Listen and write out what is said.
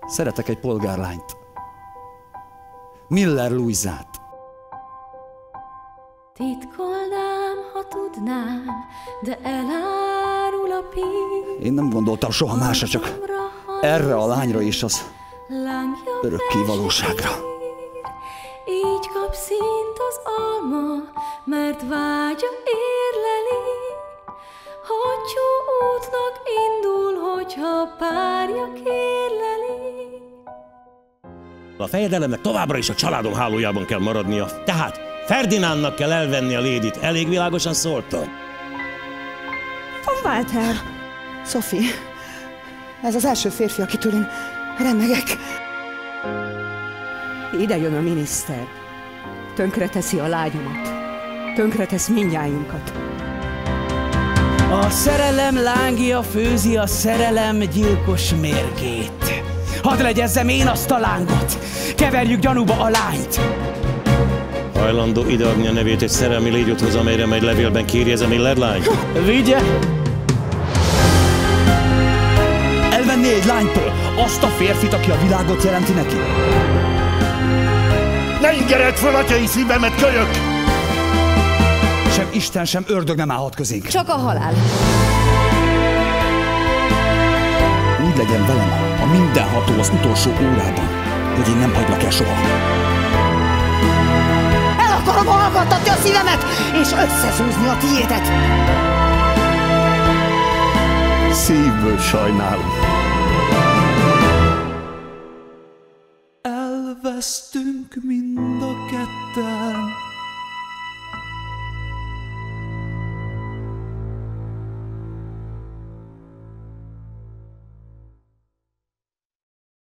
Szeretek egy polgárlányt. Miller Louisát. Titkolnám, ha tudnám, de elárul a pír. Én nem gondoltam soha másra, csak erre a lányra és az örökké valóságra. Így kap színt az alma, mert vágya érleli. Hattyú útnak indul, hogyha párja kérleli. A fejedelemnek továbbra is a családom hálójában kell maradnia, tehát Ferdinándnak kell elvenni a lédit. Elég világosan szóltam? Von Walter! Sophie, ez az első férfi, akitől én remegek. Ide jön a miniszter. Tönkreteszi a lányomat. Tönkretesz mindnyájunkat. A szerelem lángja főzi a szerelem gyilkos mérgét. Hadd legyezzem én azt a lángot, keverjük gyanúba a lányt. Hajlandó ideadni a nevét egy szerelmi légyúthoz, amelyre majd levélben kéri ez a Miller lány? Vigye! Elvenni egy lánytól azt a férfit, aki a világot jelenti neki? Ne ingered fel atyai szívemet, kölyök! Sem Isten, sem ördög nem állhat közénk. Csak a halál. Úgy legyen velem a mindenható az utolsó órában, hogy én nem hagylak el soha. El akarom hallgattatni a szívemet, és összezúzni a tiédet. Szívből sajnálom. Elvesztünk mind a ketten.